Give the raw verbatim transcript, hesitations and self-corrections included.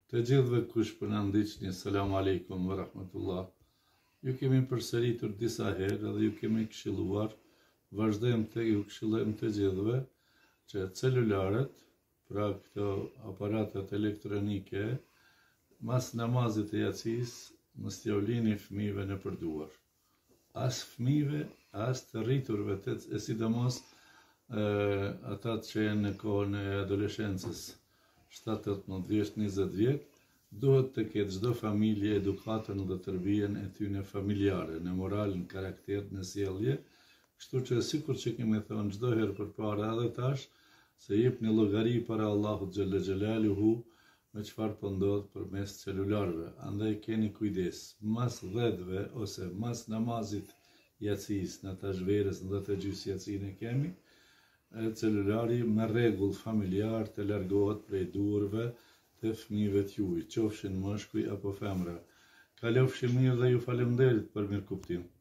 Të gjithëve kush për në ndiqni, selam aleikum wa rahmatullah. Ju kemi përsëritur disa herë dhe ju kemi këshilluar, vazhdojmë të ju këshillojmë të gjithëve që celularet, pra këto aparatet elektronike, mas namazit e jacis, mos t'ja ulini fëmijëve në përduar. As fëmijëve, as të rriturve, të, e sidomos ata që janë në kohën e adoleshencës, shtatë nëntëdhjetë vjeç, njëzet vjet, duhet të ketë çdo familje edukatën dhe tërbijen e tyre familjare, në moral, në karakter, në sjellje, kështu që sikur që kemi thënë çdo herë përpara edhe tash, se jepni llogari para Allahut xhalla xhelaluhu me çfarë po ndodh përmes celularëve. Andaj keni kujdes, mas dhjetëve ose mas namazit jacis, në tash verës dhe të gjys jacin e kemi, celulari me rregull familjar të largohet prej durve të fëmijëve t'juaj, qofshin mashkuj apo femra. Kalofshi mirë dhe ju faleminderit për mirëkuptim.